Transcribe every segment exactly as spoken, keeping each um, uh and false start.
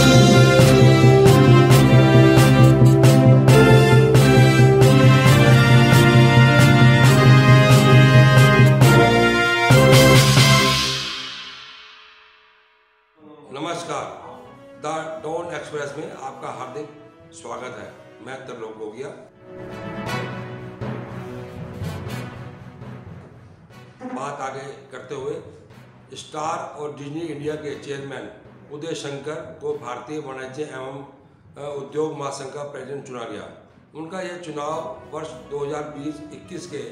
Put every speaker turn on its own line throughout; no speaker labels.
नमस्कार, the don express में आपका हार्दिक स्वागत है। मैं त्रिलोक गोगिया। बात आगे करते हुए स्टार और डिज्नी इंडिया के चेयरमैन उदय शंकर को भारतीय वाणिज्य एवं उद्योग महासंघ का प्रेसिडेंट चुना गया। उनका यह चुनाव वर्ष दो हज़ार बीस इक्कीस के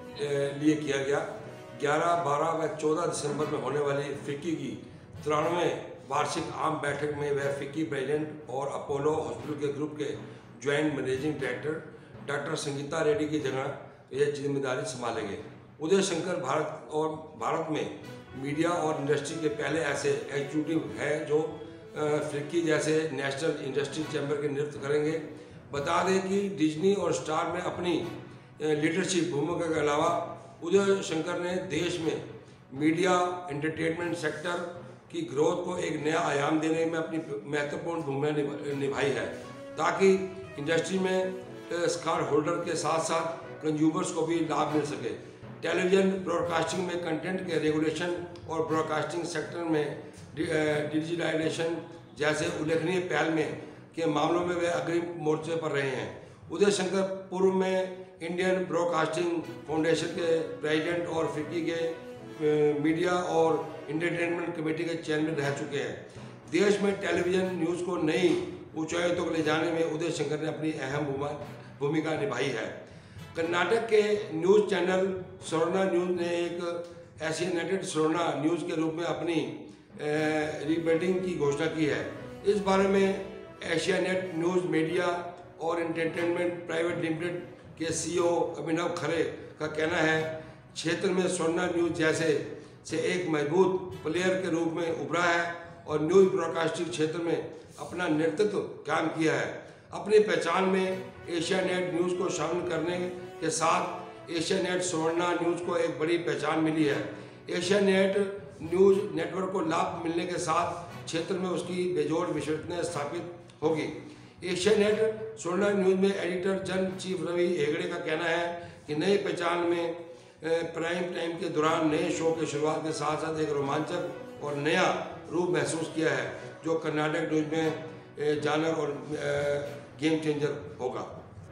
लिए किया गया। ग्यारह, बारह व चौदह दिसंबर में होने वाली फिक्की की तिरानवे वार्षिक आम बैठक में वह फिक्की प्रेसिडेंट और अपोलो हॉस्पिटल के ग्रुप के joint managing director doctor Sangita Reddy की जगह यह जिम्मेदारी संभालेंगे। उदय शंकर भारत और भारत में मीडिया और इंडस्ट्री के पहले ऐसे एग्जीक्यूटिव हैं जो फिक्की जैसे नेशनल इंडस्ट्री चैम्बर के नेतृत्व करेंगे। बता दें कि डिज्नी और स्टार में अपनी लीडरशिप भूमिका के अलावा उदय शंकर ने देश में मीडिया एंटरटेनमेंट सेक्टर की ग्रोथ को एक नया आयाम देने में अपनी महत्वपूर्ण भूमिका निभाई है, ताकि इंडस्ट्री में स्टॉक होल्डर के साथ साथ कंज्यूमर्स को भी लाभ मिल सके। टेलीविजन ब्रॉडकास्टिंग में कंटेंट के रेगुलेशन और ब्रॉडकास्टिंग सेक्टर में डिजिटलाइजेशन जैसे उल्लेखनीय पहल में के मामलों में वे अग्रिम मोर्चे पर रहे हैं। उदय शंकर पूर्व में इंडियन ब्रॉडकास्टिंग फाउंडेशन के प्रेसिडेंट और फिक्की के मीडिया और एंटरटेनमेंट कमेटी के चेयरमैन रह चुके हैं। देश में टेलीविजन न्यूज़ को नई ऊंचाइयों तक ले जाने में उदय शंकर ने अपनी अहम भूमिका निभाई है। कर्नाटक के न्यूज़ चैनल स्वर्णा न्यूज़ ने एक एशियानेटेड स्वर्णा न्यूज़ के रूप में अपनी रीब्रांडिंग की घोषणा की है। इस बारे में एशियानेट न्यूज़ मीडिया और एंटरटेनमेंट प्राइवेट लिमिटेड के सीईओ अभिनव खरे का कहना है, क्षेत्र में स्वर्णा न्यूज़ जैसे से एक मजबूत प्लेयर के रूप में उभरा है और न्यूज़ ब्रॉडकास्टिंग क्षेत्र में अपना नेतृत्व कायम किया है। अपनी पहचान में एशियानेट न्यूज़ को शामिल करने के साथ एशियानेट स्वर्णा न्यूज़ को एक बड़ी पहचान मिली है। एशियानेट न्यूज़ नेटवर्क को लाभ मिलने के साथ क्षेत्र में उसकी बेजोड़ विश्वसनीयता स्थापित होगी। एशियानेट स्वर्णा न्यूज़ में editor in chief Ravi Hegde का कहना है कि नई पहचान में प्राइम टाइम के दौरान नए शो की शुरुआत के साथ साथ एक रोमांचक और नया रूप महसूस किया है, जो कर्नाटक न्यूज़ में जानर और गेम चेंजर होगा।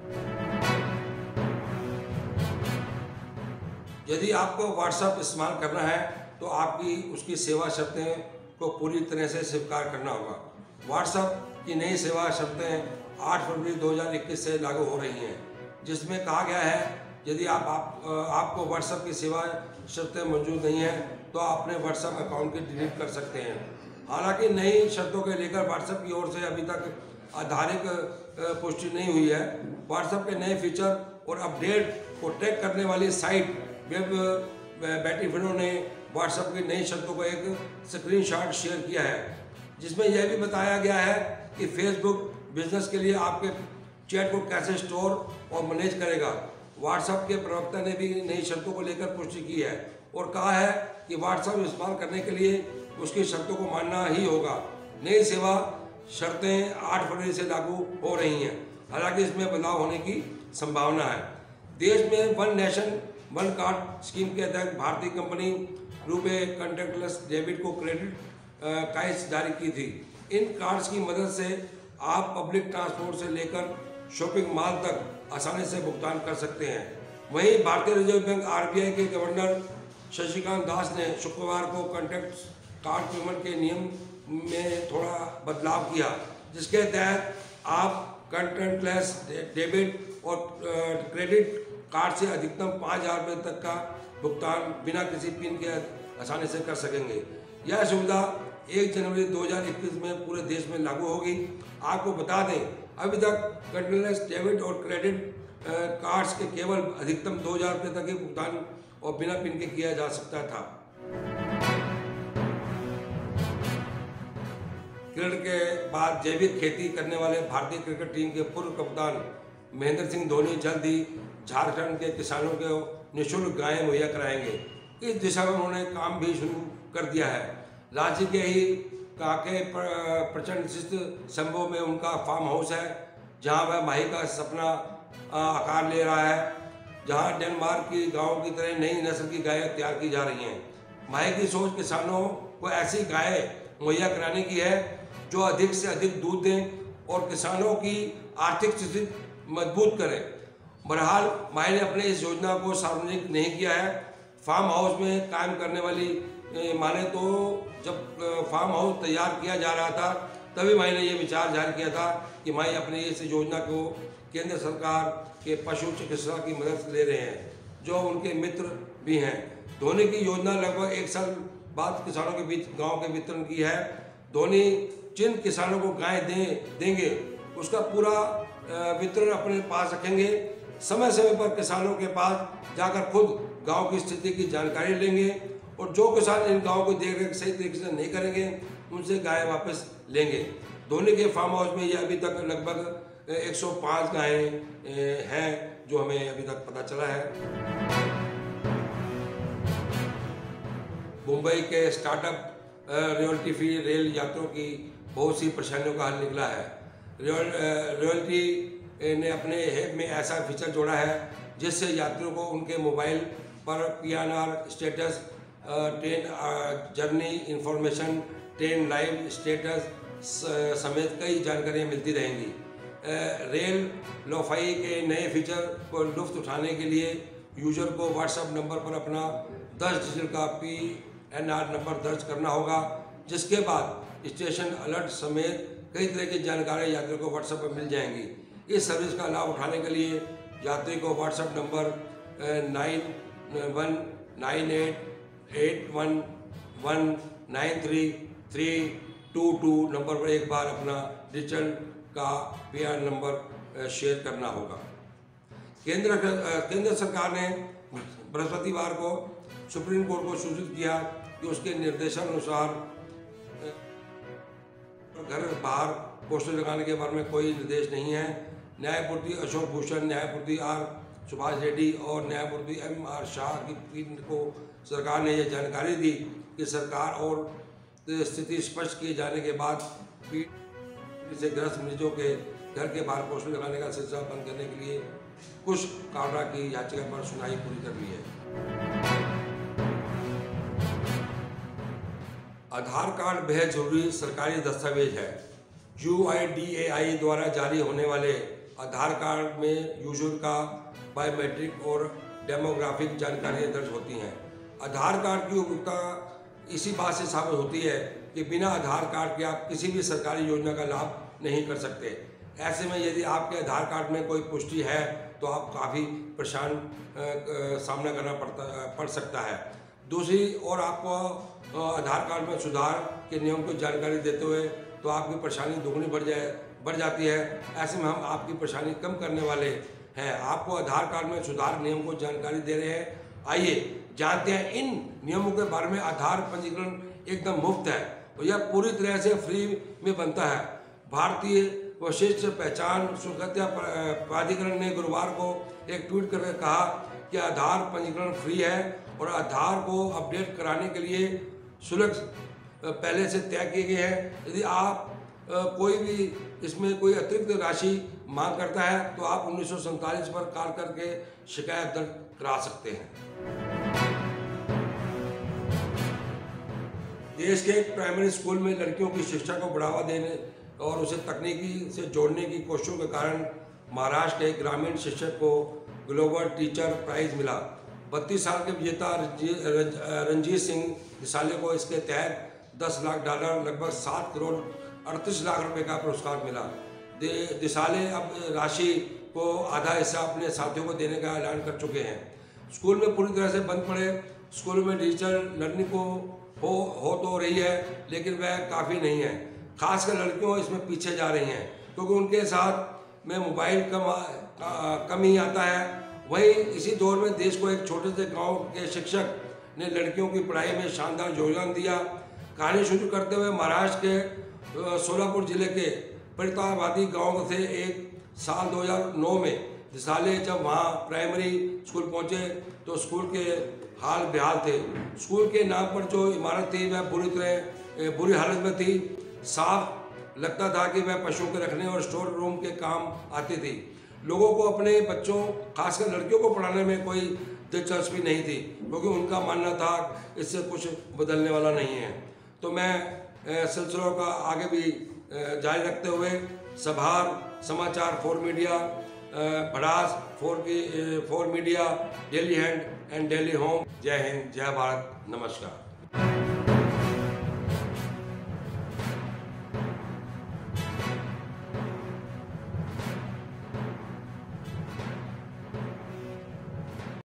यदि आपको व्हाट्सएप इस्तेमाल करना है तो आपकी उसकी सेवा शर्तें को पूरी तरह से स्वीकार करना होगा। व्हाट्सएप की नई सेवा शर्तें आठ फरवरी दो हज़ार इक्कीस से लागू हो रही हैं, जिसमें कहा गया है यदि आप, आप आपको व्हाट्सएप की सेवा शर्तें मौजूद नहीं हैं तो आप अपने व्हाट्सएप अकाउंट की डिलीट कर सकते हैं। हालांकि नई शर्तों के लेकर व्हाट्सएप की ओर से अभी तक आधिकारिक पुष्टि नहीं हुई है। व्हाट्सएप के नए फीचर और अपडेट को ट्रैक करने वाली साइट वेब बेटिफिनो ने व्हाट्सएप की नई शर्तों को एक स्क्रीनशॉट शेयर किया है, जिसमें यह भी बताया गया है कि फेसबुक बिजनेस के लिए आपके चैट को कैसे स्टोर और मैनेज करेगा। व्हाट्सएप के प्रवक्ता ने भी नई शर्तों को लेकर पुष्टि की है और कहा है कि व्हाट्सएप इस्तेमाल करने के लिए उसकी शर्तों को मानना ही होगा। नई सेवा शर्तें आठ फरवरी से लागू हो रही हैं, हालांकि इसमें बदलाव होने की संभावना है। देश में one nation one card scheme के तहत भारतीय कंपनी रुपे कॉन्टैक्टलेस डेबिट को क्रेडिट कार्ड्स जारी की थी। इन कार्ड्स की मदद से आप पब्लिक ट्रांसपोर्ट से लेकर शॉपिंग मॉल तक आसानी से भुगतान कर सकते हैं। वहीं भारतीय रिजर्व बैंक आरबीआई के गवर्नर शशिकांत दास ने शुक्रवार को कॉन्टैक्ट कार्ड पेमेंट के नियम में थोड़ा बदलाव किया, जिसके तहत आप कॉन्टैक्टलेस डेबिट और क्रेडिट कार्ड से अधिकतम पाँच हज़ार रुपये तक का भुगतान बिना किसी पिन के आसानी से कर सकेंगे। यह सुविधा एक जनवरी दो हज़ार इक्कीस में पूरे देश में लागू होगी। आपको बता दें, अभी तक कॉन्टैक्टलेस डेबिट और क्रेडिट कार्ड्स के केवल अधिकतम दो हज़ार रुपये तक ही भुगतान और बिना पिन के किया जा सकता था। क्रिकेट के बाद जैविक खेती करने वाले भारतीय क्रिकेट टीम के पूर्व कप्तान महेंद्र सिंह धोनी जल्द ही झारखंड के किसानों को निःशुल्क गायें मुहैया कराएंगे। इस दिशा में उन्होंने काम भी शुरू कर दिया है। राज्य के ही काके प्रचंड स्थित संभव में उनका फार्म हाउस है, जहां वह माही का सपना आकार ले रहा है, जहां डेनमार्क की गायों की तरह नई नस्ल की गायें तैयार की जा रही हैं। माही की सोच किसानों को ऐसी गायें मुहैया कराने की है जो अधिक से अधिक दूध दें और किसानों की आर्थिक स्थिति मजबूत करें। बहरहाल माही ने अपने इस योजना को सार्वजनिक नहीं किया है। फार्म हाउस में काम करने वाली माने तो जब फार्म हाउस तैयार किया जा रहा था तभी माही ने यह विचार जाहिर किया था कि माही अपनी इस योजना को केंद्र सरकार के पशु चिकित्सा की मदद से ले रहे हैं, जो उनके मित्र भी हैं। धोनी की योजना लगभग एक साल बाद किसानों के बीच गांव के वितरण की है। धोनी जिन किसानों को गाय दें देंगे उसका पूरा वितरण अपने पास रखेंगे। समय समय पर किसानों के पास जाकर खुद गांव की स्थिति की जानकारी लेंगे और जो किसान इन गांवों को देख रेख सही तरीके से नहीं करेंगे उनसे गाय वापस लेंगे। धोनी के फार्म हाउस में ये अभी तक लगभग एक सौ पाँच गायें हैं जो हमें अभी तक पता चला है। मुंबई के स्टार्टअप रॉयल्टी फ्री रेल यात्रियों की बहुत सी परेशानियों का हल निकला है। रॉयल्टी ने अपने ऐप में ऐसा फीचर जोड़ा है जिससे यात्रियों को उनके मोबाइल पर PNR status, train journey information, train live status समेत कई जानकारियां मिलती रहेंगी। रेल लोफाई के नए फीचर को लुत्फ उठाने के लिए यूजर को व्हाट्सएप नंबर पर अपना दस डिजिट का पी एन आर नंबर दर्ज करना होगा, जिसके बाद स्टेशन अलर्ट समेत कई तरह की जानकारी यात्री को व्हाट्सएप पर मिल जाएंगी। इस सर्विस का लाभ उठाने के लिए यात्री को WhatsApp number nine one nine eight eight one one nine three three two two number पर एक बार अपना डिजिटल का पी आर नंबर शेयर करना होगा। केंद्र केंद्र सरकार ने बृहस्पतिवार को सुप्रीम कोर्ट को सूचित किया कि उसके निर्देशानुसार घर बाहर पोस्टर लगाने के बारे में कोई निर्देश नहीं है। न्यायमूर्ति अशोक भूषण, न्यायमूर्ति आर सुभाष रेड्डी और न्यायमूर्ति एम आर शाह की पीठ को सरकार ने यह जानकारी दी कि सरकार और स्थिति स्पष्ट किए जाने के बाद पीठ से ग्रस्त मरीजों के घर के बाहर पोस्टर लगाने का सिलसिला बंद करने के लिए कुछ कावड़ा की याचिका पर सुनवाई पूरी कर ली है। आधार कार्ड बेहद जरूरी सरकारी दस्तावेज है। यू आई डी ए आई द्वारा जारी होने वाले आधार कार्ड में यूजर का बायोमेट्रिक और डेमोग्राफिक जानकारियाँ दर्ज होती हैं। आधार कार्ड की उपयोगिता इसी बात से साबित होती है कि बिना आधार कार्ड के आप किसी भी सरकारी योजना का लाभ नहीं कर सकते। ऐसे में यदि आपके आधार कार्ड में कोई पुष्टि है तो आप काफ़ी परेशान सामना करना पड़ता पड़ सकता है। दूसरी ओर आपको आधार कार्ड में सुधार के नियम को जानकारी देते हुए तो आपकी परेशानी दोगुनी बढ़ जाए बढ़ जाती है। ऐसे में हम आपकी परेशानी कम करने वाले हैं। आपको आधार कार्ड में सुधार नियम को जानकारी दे रहे हैं। आइए जानते हैं इन नियमों के बारे में। आधार पंजीकरण एकदम मुफ्त है और यह पूरी तरह से फ्री में बनता है। भारतीय विशिष्ट पहचान स्वीकृति प्राधिकरण ने गुरुवार को एक ट्वीट करके कहा कि आधार पंजीकरण फ्री है और आधार को अपडेट कराने के लिए शुल्क पहले से तय किए गए हैं। यदि आप कोई भी इसमें कोई अतिरिक्त राशि मांग करता है तो आप उन्नीस सौ सैंतालीस पर कॉल करके शिकायत दर्ज करा सकते हैं। देश के प्राइमरी स्कूल में लड़कियों की शिक्षा को बढ़ावा देने और उसे तकनीकी से जोड़ने की कोशिशों के कारण महाराष्ट्र के ग्रामीण शिक्षक को ग्लोबल टीचर प्राइज मिला। बत्तीस साल के विजेता रंजीत सिंह दिसाले को इसके तहत दस लाख डॉलर लगभग सात करोड़ अड़तीस लाख रुपए का पुरस्कार मिला। दिसाले अब राशि को आधा हिस्सा अपने साथियों को देने का ऐलान कर चुके हैं। स्कूल में पूरी तरह से बंद पड़े स्कूल में डिजिटल लर्निंग को हो हो तो रही है, लेकिन वह काफ़ी नहीं है। खासकर लड़कियों इसमें पीछे जा रही हैं क्योंकि उनके साथ में मोबाइल कम कम ही आता है। वहीं इसी दौर में देश को एक छोटे से गांव के शिक्षक ने लड़कियों की पढ़ाई में शानदार योगदान दिया। कहानी शुरू करते हुए महाराष्ट्र के सोलापुर जिले के परितावादी गांव से एक साल दो हज़ार नौ में दिसाले जब वहां प्राइमरी स्कूल पहुंचे तो स्कूल के हाल बेहाल थे। स्कूल के नाम पर जो इमारत थी वह पूरी तरह बुरी हालत में थी। साफ लगता था कि वह पशुओं के रखने और स्टोर रूम के काम आती थी। लोगों को अपने बच्चों, खासकर लड़कियों को पढ़ाने में कोई दिलचस्पी नहीं थी, क्योंकि उनका मानना था इससे कुछ बदलने वाला नहीं है। तो मैं सिलसिलों का आगे भी जारी रखते हुए सभार समाचार, फोर मीडिया, भड़ास, फोर की four media, daily hand and daily home. जय हिंद, जय भारत, नमस्कार।